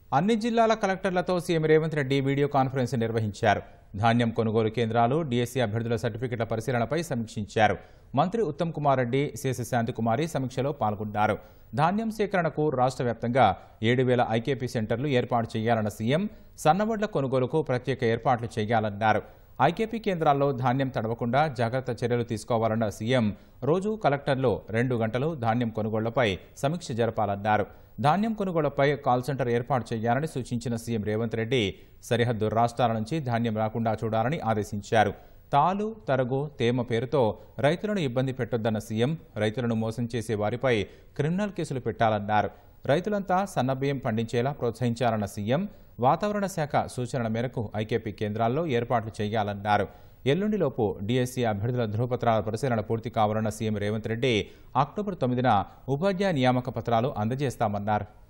అన్ని జిల్లాల కలెక్టర్లతో CM Revanth Reddy video conference నిర్వహించారు. ధాన్యం కొనుగోలు కేంద్రాలు, డీఎస్సీ అభ్యర్థుల సర్టిఫికెట్ల పరిశీలనపై సమీక్షించారు. మంత్రి ఉత్తమ్ కుమార్ రెడ్డి, సిఎస్ శాంతికుమారి సమీక్షలో పాల్గొన్నారు. ధాన్యం సేకరణకు రాష్ట్ర వ్యాప్తంగా 7,000 ఐకేపీ సెంటర్లు ఏర్పాటు చేయాలన్న సీఎం, సన్నవడ్ల కొనుగోలుకు ప్రత్యేక ఏర్పాట్లు చేయాలన్నారు. ఐకేపీ కేంద్రాల్లో ధాన్యం తడవకుండా జాగ్రత్త చర్యలు తీసుకోవాలన్న సీఎం, రోజు కలెక్టర్లు 2 గంటలు ధాన్యం కొనుగోళ్లపై సమీక్ష జరపాలన్నారు. ధాన్యం కొనుగోళ్లపై కాల్ సెంటర్ ఏర్పాటు చేయాలని సూచించిన సీఎం రేవంత్ రెడ్డి, సరిహద్దు రాష్ట్రాల నుంచి ధాన్యం రాకుండా చూడాలని ఆదేశించారు. తాలు, తరగు, తేమ పేరుతో రైతులను ఇబ్బంది పెట్టొద్దన్న సీఎం, రైతులను మోసం చేసే వారిపై క్రిమినల్ కేసులు పెట్టాలన్నారు. రైతులంతా సన్నబియ్యం పండించేలా ప్రోత్సహించాలన్న సీఎం, వాతావరణ శాఖ సూచనల మేరకు ఐకేపీ కేంద్రాల్లో ఏర్పాట్లు చేయాలన్నారు. ఎల్లుండిలోపు డీఎస్సీ అభ్యర్థుల ధృవపత్రాల పరిశీలన పూర్తి కావాలన్న సీఎం రేవంత్ రెడ్డి, అక్టోబర్ 9న ఉపాధ్యాయ నియామక పత్రాలు అందజేస్తామన్నారు.